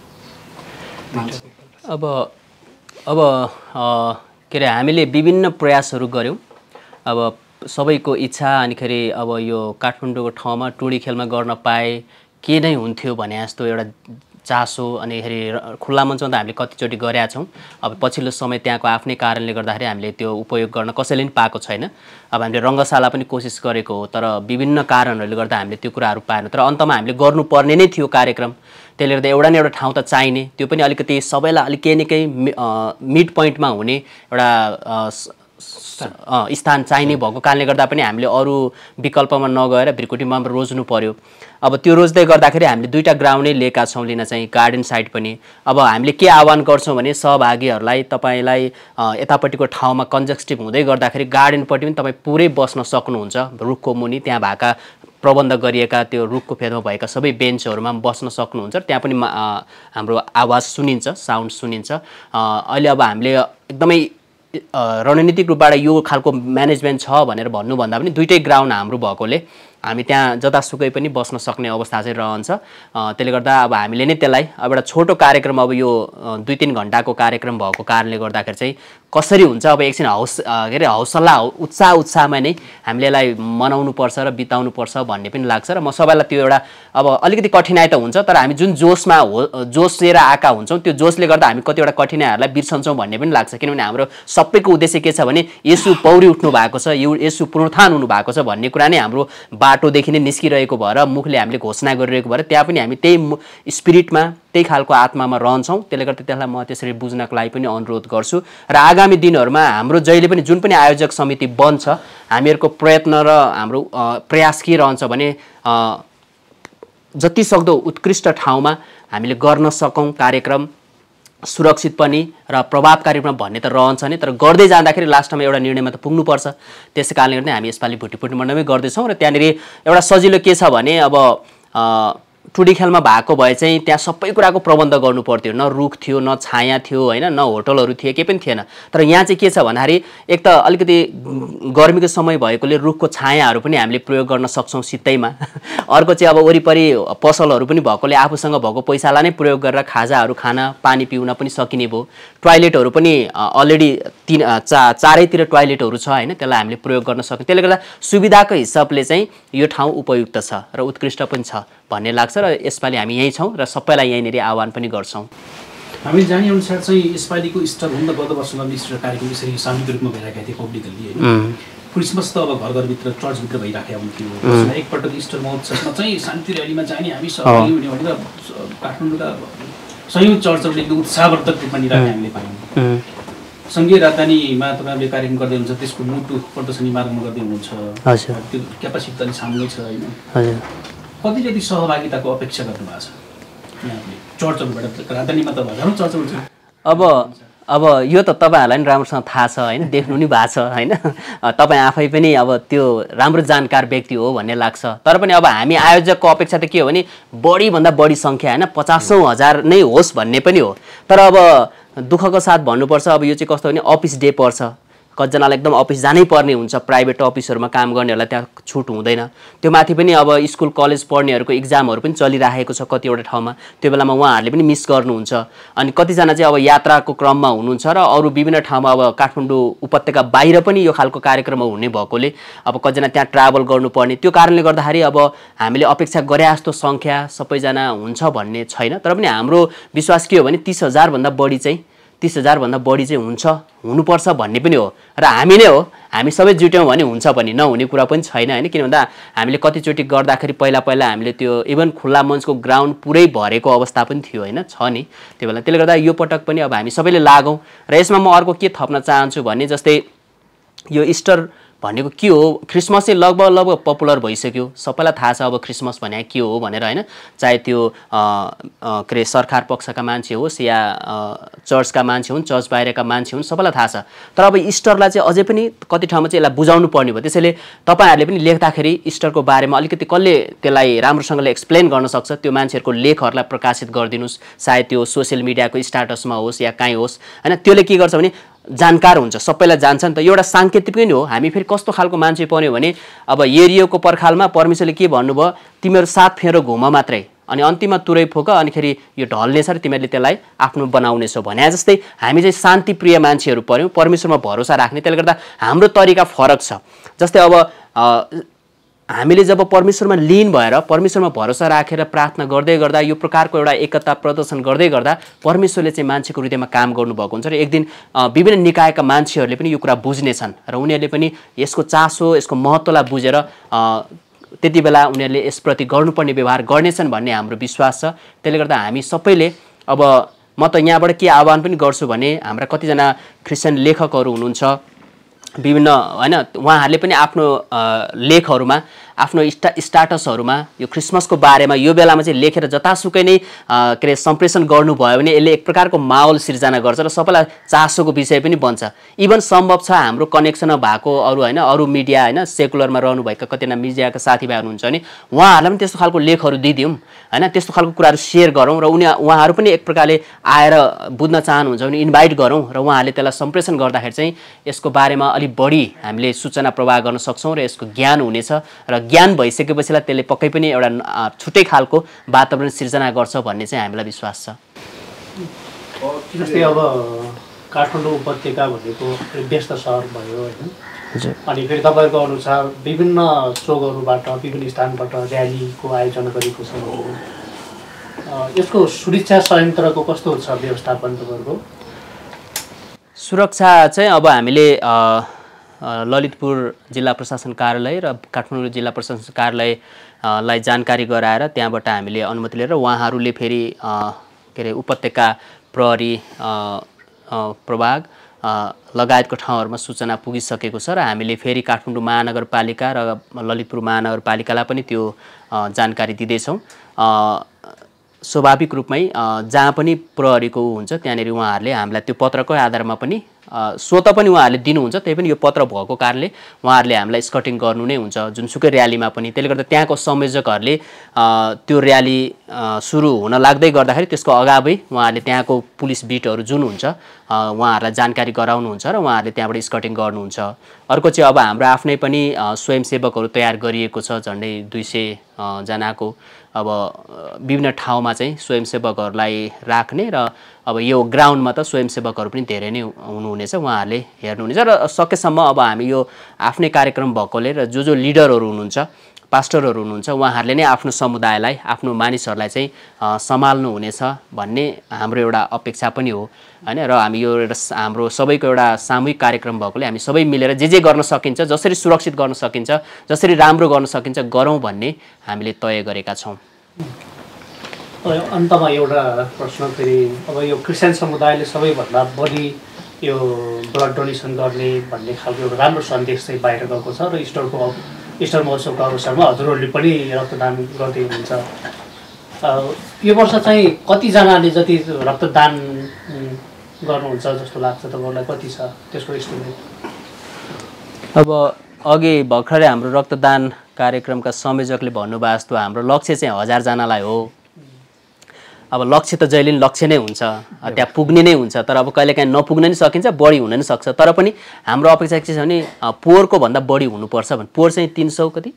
अब के अरे हामीले विभिन्न प्रयासहरू गऱ्यौँ अब सबैको इच्छा अनिखेरि अब यो काठमाडौँको ठाउँमा टोली खेलमा गर्न पाए के नै हुन्थ्यो भने जस्तो एउटा चासो अनिखेरि खुल्ला मञ्चमा त हामीले कतिचोटि गरेका छौँ अब पछिल्लो समय त्यहाँको आफ्नै कारणले गर्दाखेरि हामीले त्यो उपयोग गर्न कसैले पनि पाएको छैन अब हामीले रङ्गशाला पनि कोसिस गरेको हो तर विभिन्न कारणहरूले गर्दा हामीले त्यो कुराहरू पाएनौँ तर अन्तमा हामीले गर्नुपर्ने नै थियो कार्यक्रम त्यसले गर्दा एउटा न एउटा ठाउँ त चाहिने त्यो पनि अलिकति सबैलाई अलिक केही न केही मिड पोइन्टमा हुने एउटा स्थान चाहिने भएको कारणले गर्दा पनि हामीले अरू विकल्पमा नगएर भृकुटीमा रोज्नु पर्यो अब त्यो रोज्दै गर्दाखेरि हामीले दुईटा ग्राउन्डै लिएका छौँ लिन चाहिँ गार्डन साइड पनि अब हामीले के आह्वान गर्छौँ भने सहभागीहरूलाई तपाईँलाई यतापट्टिको ठाउँमा कन्जस्टिभ हुँदै गर्दाखेरि गार्डनपट्टि पनि तपाईँ पुरै बस्न सक्नुहुन्छ रुखको मुनि त्यहाँ भएका प्रबन्ध गरिएका त्यो रुखको फेदमा भएका सबै बेन्चहरूमा बस्न सक्नुहुन्छ त्यहाँ पनि हाम्रो आवाज सुनिन्छ साउन्ड सुनिन्छ अहिले अब हामीले एकदमै रणनीतिक रूपबाट यो खालको म्यानेजमेन्ट छ भनेर भन्नुभन्दा पनि दुईटै ग्राउन्ड हाम्रो भएकोले हामी त्यहाँ जतासुकै पनि बस्न सक्ने अवस्था चाहिँ रहन्छ। त्यसले गर्दा अब हामीले नै त्यसलाई अब एउटा छोटो कार्यक्रम अब यो 2-3 घन्टाको कार्यक्रम भएको कारणले गर्दाखेरि चाहिँ कसरी हुन्छ अब एकछिन हौसला उत्साहमा नै हामीले यसलाई मनाउनुपर्छ र बिताउनुपर्छ भन्ने पनि लाग्छ र म सबैलाई त्यो एउटा अब अलिकति कठिनाइ त हुन्छ तर हामी जुन जोसमा जोस लिएर आएका हुन्छौँ त्यो जोसले गर्दा हामी कतिवटा कठिनाइहरूलाई बिर्सन्छौँ भन्ने पनि लाग्छ। किनभने हाम्रो सबैको उद्देश्य के छ भने येशू पौडी उठ्नु भएको छ, येशू पुनरुत्थान हुनु भएको छ भन्ने कुरा नै हाम्रो बाटोदेखि नै निस्किरहेको भएर मुखले हामीले घोषणा गरिरहेको भएर त्यहाँ पनि हामी त्यही स्पिरिटमा त्यही खालको आत्मामा रहन्छौँ। त्यसले गर्दा त्यसलाई म त्यसरी बुझ्नको लागि पनि अनुरोध गर्छु र आगामी दिनहरूमा हाम्रो जहिले पनि जुन पनि आयोजक समिति बन्छ हामीहरूको प्रयत्न र हाम्रो प्रयास के रहन्छ भने जति सक्दो उत्कृष्ट ठाउँमा हामीले गर्न सकौँ कार्यक्रम सुरक्षित पनि र प्रभावकारी रूपमा भन्ने त रहन्छ नै तर गर्दै जाँदाखेरि लास्टमा एउटा निर्णयमा त पुग्नुपर्छ। त्यसै कारणले गर्दा हामी यसपालि भुटिपुटी मण्डपमै गर्दैछौँ र त्यहाँनिर एउटा सजिलो के छ भने अब टुडी खेलमा भएको भए चाहिँ त्यहाँ सबै कुराको प्रबन्ध गर्नु पर्थ्यो, न रुख थियो न छाया थियो होइन, न होटलहरू थिए केही पनि थिएन। तर यहाँ चाहिँ के छ भन्दाखेरि एक त अलिकति गर्मीको समय भएकोले रुखको छायाहरू पनि हामीले प्रयोग गर्न सक्छौँ शीतैमा। अर्को चाहिँ अब वरिपरि पसलहरू पनि भएकोले आफूसँग भएको पैसालाई नै प्रयोग गरेर खाजाहरू खान पानी पिउन पनि सकिने भयो। टोयलेटहरू पनि अलरेडी चारैतिर टोयलेटहरू छ होइन, त्यसलाई हामीले प्रयोग गर्न सक्यौँ। त्यसले गर्दा सुविधाको हिसाबले चाहिँ यो ठाउँ उपयुक्त छ र उत्कृष्ट पनि छ भन्ने लाग्छ र यसपालि हामी यहीँ छौँ र सबैलाई यहीँनिर आह्वान पनि गर्छौँ। हामी जानेअनुसार चाहिँ यसपालिको इस्टरभन्दा गत वर्ष गर्ने इस्टर कार्यक्रम यसरी सामूहिक रूपमा भइरहेका थिए पब्लिकली होइन। क्रिसमस त अब घर घरभित्र चर्चभित्र भइराखेको हुन्थ्यो। एकपल्ट इस्टर महोत्सवमा चाहिँ शान्ति र्यालीमा जाने हामी सहभागी हुने भनेर काठमाडौँका सयौँ चर्चहरूले एकदम उत्साहवर्धक रूपमा निराखे हामीले पायौँ। सङ्घीय राजधानीमा तपाईँहरूले कार्यक्रम गर्दै हुनुहुन्छ, त्यसको मुटु प्रदर्शनी मार्गमा गर्दै हुनुहुन्छ, त्यो क्यापासिटी त अलिक सामने छ होइन। कति जति सहभागिताको अपेक्षा गर्नुभएको छ यहाँले चर्चहरूबाट? राजधानीमा त हजारौँ चर्चहरू छ। अब यो त तपाईँहरूलाई पनि राम्रोसँग थाहा छ होइन, देख्नु नि भएको छ होइन, तपाईँ आफै पनि अब त्यो राम्रो जानकार व्यक्ति हो भन्ने लाग्छ। तर पनि अब हामी आयोजकको अपेक्षा त के हो भने बढीभन्दा बढी सङ्ख्या होइन 50,000 नै होस् भन्ने पनि हो। तर अब दुःखको साथ भन्नुपर्छ अब यो चाहिँ कस्तो भने अफिस डे पर्छ, कतिजनालाई एकदम अफिस जानै पर्ने हुन्छ, प्राइभेट अफिसहरूमा काम गर्नेहरूलाई त्यहाँ छुट हुँदैन। त्यो माथि पनि अब स्कुल कलेज पढ्नेहरूको इक्जामहरू पनि चलिरहेको छ कतिवटा ठाउँमा, त्यो बेलामा उहाँहरूले पनि मिस गर्नुहुन्छ। अनि कतिजना चाहिँ अब यात्राको क्रममा हुनुहुन्छ र अरू विभिन्न ठाउँमा अब काठमाडौँ उपत्यका बाहिर पनि यो खालको कार्यक्रम हुने भएकोले अब कतिजना त्यहाँ ट्राभल गर्नुपर्ने, त्यो कारणले गर्दाखेरि अब हामीले अपेक्षा गरे जस्तो सङ्ख्या सबैजना हुन्छ भन्ने छैन। तर पनि हाम्रो विश्वास के हो भने 30,000 भन्दा बढी चाहिँ हुनुपर्छ भन्ने पनि हो र हामी नै हो, हामी सबै जुट्यौँ भने हुन्छ पनि, नहुने कुरा पनि छैन होइन। किन भन्दा हामीले कतिचोटि गर्दाखेरि पहिला हामीले त्यो इभन खुल्ला मञ्चको ग्राउन्ड पुरै भरेको अवस्था पनि थियो होइन, छ नि त्यो बेला। त्यसले गर्दा यो पटक पनि अब हामी सबैले लागौँ र यसमा म अर्को के थप्न चाहन्छु भने जस्तै यो इस्टर भनेको के हो, क्रिसमस चाहिँ लगभग पपुलर भइसक्यो, सबैलाई थाहा छ अब क्रिसमस भने के हो भनेर होइन। चाहे त्यो के अरे सरकार पक्षका मान्छे होस् या चर्चका मान्छे हुन्, चर्च बाहिरका मान्छे हुन्, सबैलाई थाहा छ। तर अब इस्टरलाई चाहिँ अझै पनि कति ठाउँमा चाहिँ यसलाई बुझाउनु पर्ने भयो। त्यसैले तपाईँहरूले पनि लेख्दाखेरि इस्टरको बारेमा अलिकति कसले त्यसलाई राम्रोसँगले एक्सप्लेन गर्न सक्छ त्यो मान्छेहरूको लेखहरूलाई प्रकाशित गरिदिनुहोस्, सायद त्यो सोसियल मिडियाको स्ट्याटसमा होस् या कहीँ होस् होइन। त्यसले के गर्छ भने जानकार हुन्छ, सबैलाई जान्छ नि त, एउटा साङ्केतिक पनि हो। हामी फेरि कस्तो खालको मान्छे पर्यो भने अब एरियोको पर्खालमा परमेश्वरले के भन्नुभयो, तिमीहरू 7 फेरो घुम मात्रै अनि अन्तिममा तुरै फोक अनिखेरि यो ढल्नेछ र तिमीहरूले त्यसलाई आफ्नो बनाउनेछौ भने जस्तै हामी चाहिँ शान्तिप्रिय मान्छेहरू पर्यौँ, परमेश्वरमा भरोसा राख्ने। त्यसले गर्दा हाम्रो तरिका फरक छ। जस्तै अब हामीले जब परमेश्वरमा लीन भएर परमेश्वरमा भरोसा राखेर प्रार्थना गर्दै गर्दा यो प्रकारको एउटा एकता प्रदर्शन गर्दै गर्दा परमेश्वरले चाहिँ मान्छेको हृदयमा काम गर्नुभएको हुन्छ र एक दिन विभिन्न निकायका मान्छेहरूले पनि यो कुरा बुझ्नेछन् र उनीहरूले पनि यसको चासो यसको महत्त्वलाई बुझेर त्यति बेला उनीहरूले यसप्रति गर्नुपर्ने व्यवहार गर्नेछन् भन्ने हाम्रो विश्वास छ। त्यसले गर्दा हामी सबैले अब म त यहाँबाट के आह्वान पनि गर्छु भने हाम्रा कतिजना क्रिस्चियन लेखकहरू हुनुहुन्छ विभिन्न होइन, उहाँहरूले पनि आफ्नो लेखहरूमा आफ्नो स्टाटसहरूमा यो क्रिसमसको बारेमा यो बेलामा चाहिँ लेखेर जतासुकै नै के अरे सम्प्रेषण गर्नुभयो भने यसले एक प्रकारको माहौल सिर्जना गर्छ र सबैलाई चासोको विषय पनि बन्छ। इभन सम्भव छ हाम्रो कनेक्सन भएको अरू होइन, अरू मिडिया होइन, सेकुलरमा रहनुभएका कतिजना मिडियाका साथीभाइहरू हुनुहुन्छ भने उहाँहरूलाई पनि त्यस्तो खालको लेखहरू दिदिउँ होइन, त्यस्तो खालको कुराहरू सेयर गरौँ र उहाँहरू पनि एक प्रकारले आएर बुझ्न चाहनुहुन्छ भने इन्भाइट गरौँ र उहाँहरूले त्यसलाई सम्प्रेषण गर्दाखेरि चाहिँ यसको बारेमा अलिक बढी हामीले सूचना प्रवाह गर्न सक्छौँ र यसको ज्ञान हुनेछ र ज्ञान भइसकेपछिलाई त्यसले पक्कै पनि एउटा छुट्टै खालको वातावरण सिर्जना गर्छ भन्ने चाहिँ हामीलाई विश्वास छ। जस्तै अब काठमाडौँ उपत्यका भनेको व्यस्त सहर भयो होइन, अनि फेरि तपाईँको अनुसार विभिन्न चोकहरूबाट विभिन्न स्थानबाट र्यालीको आयोजना गरेको छ। यसको सुरक्षा संयन्त्रको कस्तो छ व्यवस्थापन तपाईँहरूको? सुरक्षा चाहिँ अब हामीले ललितपुर जिल्ला प्रशासन कार्यालय र काठमाडौँ जिल्ला प्रशासन कार्यालयलाई जानकारी गराएर त्यहाँबाट हामीले अनुमति लिएर उहाँहरूले फेरि के अरे उपत्यका प्रहरी प्रभाग लगायतको ठाउँहरूमा सूचना पुगिसकेको छ र हामीले फेरि काठमाडौँ महानगरपालिका र ललितपुर महानगरपालिकालाई पनि त्यो जानकारी दिँदैछौँ। स्वाभाविक रूपमै जहाँ पनि प्रहरीको हुन्छ त्यहाँनिर उहाँहरूले हामीलाई त्यो पत्रको आधारमा पनि स्वतः पनि उहाँहरूले दिनुहुन्छ, त्यही पनि यो पत्र भएको कारणले उहाँहरूले हामीलाई स्कटिङ गर्नु नै हुन्छ जुनसुकै र्यालीमा पनि। त्यसले गर्दा त्यहाँको संयोजकहरूले त्यो र्याली सुरु हुन लाग्दै गर्दाखेरि त्यसको अगावै उहाँहरूले त्यहाँको पुलिस बिटहरू जुन हुन्छ उहाँहरूलाई जानकारी गराउनुहुन्छ र उहाँहरूले त्यहाँबाट स्कटिङ गर्नुहुन्छ। अर्को चाहिँ अब हाम्रो आफ्नै पनि स्वयंसेवकहरू तयार गरिएको छ, झन्डै 200 जनाको। अब विभिन्न ठाउँमा चाहिँ स्वयंसेवकहरूलाई राख्ने र अब यो ग्राउन्डमा त स्वयंसेवकहरू पनि धेरै नै हुनुहुनेछ, उहाँहरूले हेर्नुहुनेछ र सकेसम्म अब हामी यो आफ्नै कार्यक्रम भएकोले र जो लिडरहरू हुनुहुन्छ, पास्टरहरू हुनुहुन्छ, उहाँहरूले नै आफ्नो समुदायलाई, आफ्नो मानिसहरूलाई चाहिँ सम्हाल्नु हुनेछ भन्ने हाम्रो एउटा अपेक्षा पनि हो हैन। र हामी यो एउटा हाम्रो सबैको एउटा सामूहिक कार्यक्रम भएकोले हामी सबै मिलेर जे गर्न सकिन्छ, जसरी सुरक्षित गर्न सकिन्छ, जसरी राम्रो गर्न सकिन्छ गरौँ भन्ने हामीले तय गरेका छौँ। अन्तमा एउटा प्रश्न फेरि, अब यो क्रिस्चियन समुदायले सबैभन्दा बढी यो ब्लड डोनेसन गर्ने भन्ने खालको एउटा राम्रो सन्देश चाहिँ बाहिर गएको छ र इस्टर महोत्सवको अवसरमा हजुरहरूले पनि रक्तदान गर्दै हुनुहुन्छ। यो वर्ष चाहिँ कतिजनाले जति रक्तदान गर्नुहुन्छ जस्तो लाग्छ तपाईँहरूलाई? कति छ त्यसको एस्टिमेट? अब अघि भर्खरै हाम्रो रक्तदान कार्यक्रमका संयोजकले भन्नुभएको जस्तो हाम्रो लक्ष्य चाहिँ 1000 जनालाई हो। अब लक्ष्य त जहिले पनि लक्ष्य नै हुन्छ, त्यहाँ पुग्ने नै हुन्छ, तर अब कहिलेकाहीँ नपुग्न नि सकिन्छ, बढी हुन नि सक्छ। तर पनि हाम्रो अपेक्षा के छ भने पोहोरको भन्दा बढी हुनुपर्छ भने। पोहोर चाहिँ 300 कति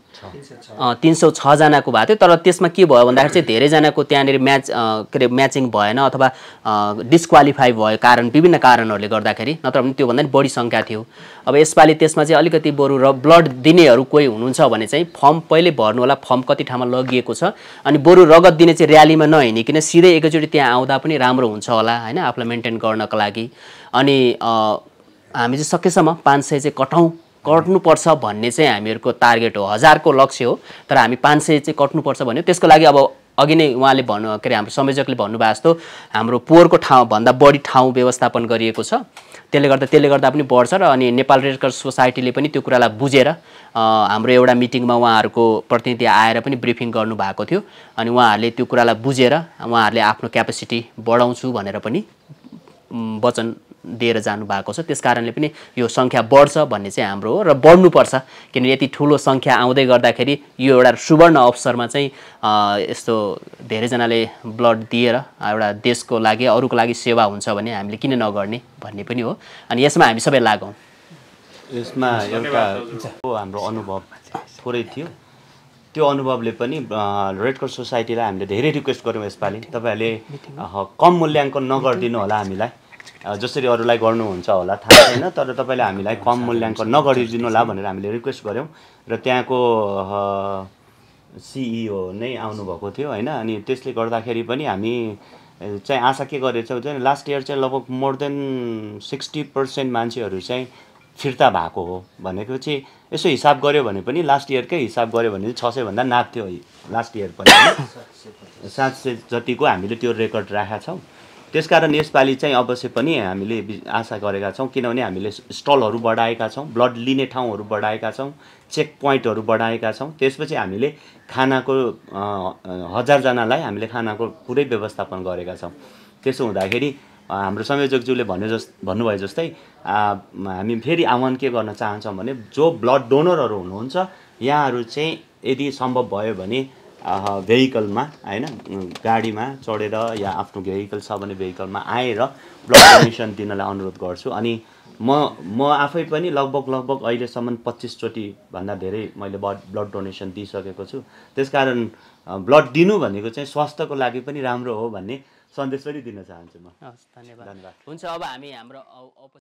306 जनाको भएको थियो, तर त्यसमा के भयो भन्दाखेरि चाहिँ धेरैजनाको त्यहाँनिर के अरे म्याचिङ भएन अथवा डिस्क्वालिफाई भयो कारण विभिन्न कारणहरूले गर्दाखेरि, नत्र भने त्योभन्दा नि बढी सङ्ख्या थियो। अब यसपालि त्यसमा चाहिँ अलिकति बरु र ब्लड दिनेहरू कोही हुनुहुन्छ भने चाहिँ फर्म पहिले भर्नु होला, फर्म कति ठाउँमा लगिएको छ, अनि बरु रगत दिने चाहिँ र्यालीमा नहिँडिकन सिधै एकैचोटि त्यहाँ आउँदा पनि राम्रो हुन्छ होला हैन, आफूलाई मेन्टेन गर्नको लागि। अनि हामी चाहिँ सकेसम्म 500 चाहिँ कट्नुपर्छ भन्ने चाहिँ हामीहरूको टार्गेट हो। 1000 को लक्ष्य हो, तर हामी 500 चाहिँ कट्नुपर्छ भन्यो। त्यसको लागि अब अघि नै उहाँले के अरे हाम्रो संयोजकले भन्नुभएको जस्तो हाम्रो पोहोरको ठाउँभन्दा बढी ठाउँ व्यवस्थापन गरिएको छ। त्यसले गर्दा पनि बढ्छ र अनि नेपाल रेड क्रस सोसाइटीले पनि त्यो कुरालाई बुझेर हाम्रो एउटा मिटिङमा उहाँहरूको प्रतिनिधि आएर पनि ब्रिफिङ गर्नुभएको थियो। अनि उहाँहरूले त्यो कुरालाई बुझेर उहाँहरूले आफ्नो क्यापेसिटी बढाउँछु भनेर पनि वचन दिएर जानु भएको छ। त्यसकारणले पनि यो सङ्ख्या बढ्छ भन्ने चाहिँ हाम्रो हो र बढ्नुपर्छ, किनभने यति ठुलो सङ्ख्या आउँदै गर्दाखेरि यो एउटा सुवर्ण अवसरमा चाहिँ यस्तो धेरैजनाले ब्लड दिएर एउटा देशको लागि अरूको लागि सेवा हुन्छ भने हामीले किन नगर्ने भन्ने पनि हो। अनि यसमा हामी सबै लागौँ। यसमा एउटा हाम्रो अनुभव थोरै थियो, त्यो अनुभवले पनि रेड क्रस सोसाइटीलाई हामीले धेरै रिक्वेस्ट गऱ्यौँ यसपालि तपाईँहरूले कम मूल्याङ्कन नगरिदिनु होला हामीलाई, जसरी अरूलाई गर्नुहुन्छ होला थाहा छैन, तर तपाईँले हामीलाई कम मूल्याङ्कन नगरिदिनु होला भनेर हामीले रिक्वेस्ट गऱ्यौँ। र त्यहाँको सिइओ नै आउनुभएको थियो होइन। अनि त्यसले गर्दाखेरि पनि हामी चाहिँ आशा के गरेछौँ चाहिँ लास्ट इयर चाहिँ लगभग मोर देन 60% मान्छेहरू चाहिँ फिर्ता भएको हो भनेको चाहिँ यसो हिसाब गऱ्यो भने पनि लास्ट इयरकै हिसाब गऱ्यो भने 600 भन्दा नाप्थ्यो लास्ट इयर पनि। 700 जतिको हामीले त्यो रेकर्ड राखेका छौँ। त्यसकारण यसपालि चाहिँ अवश्य पनि हामीले आशा गरेका छौँ, किनभने हामीले स्टलहरू बढाएका छौँ, ब्लड लिने ठाउँहरू बढाएका छौँ, चेक पोइन्टहरू बढाएका छौँ। त्यसपछि हामीले खानाको 1000 जनालाई हामीले खानाको पुरै व्यवस्थापन गरेका छौँ। त्यसो हुँदाखेरि हाम्रो संयोजकज्यूले भन्नुभयो जस्तै हामी फेरि आह्वान के गर्न चाहन्छौँ भने जो ब्लड डोनरहरू हुनुहुन्छ यहाँहरू चाहिँ यदि सम्भव भयो भने भेहिकलमा हैन गाडीमा चढेर या आफ्नो भेहिकल छ भने भेहिकलमा आएर ब्लड डोनेसन दिनलाई अनुरोध गर्छु। अनि म आफै पनि लगभग अहिलेसम्म 25 चोटि भन्दा धेरै मैले ब्लड डोनेसन दिइसकेको छु। त्यसकारण ब्लड दिनु भनेको चाहिँ स्वास्थ्यको लागि पनि राम्रो हो भन्ने सन्देश पनि दिन चाहन्छु म। हस्, धन्यवाद। हुन्छ, अब हामी हाम्रो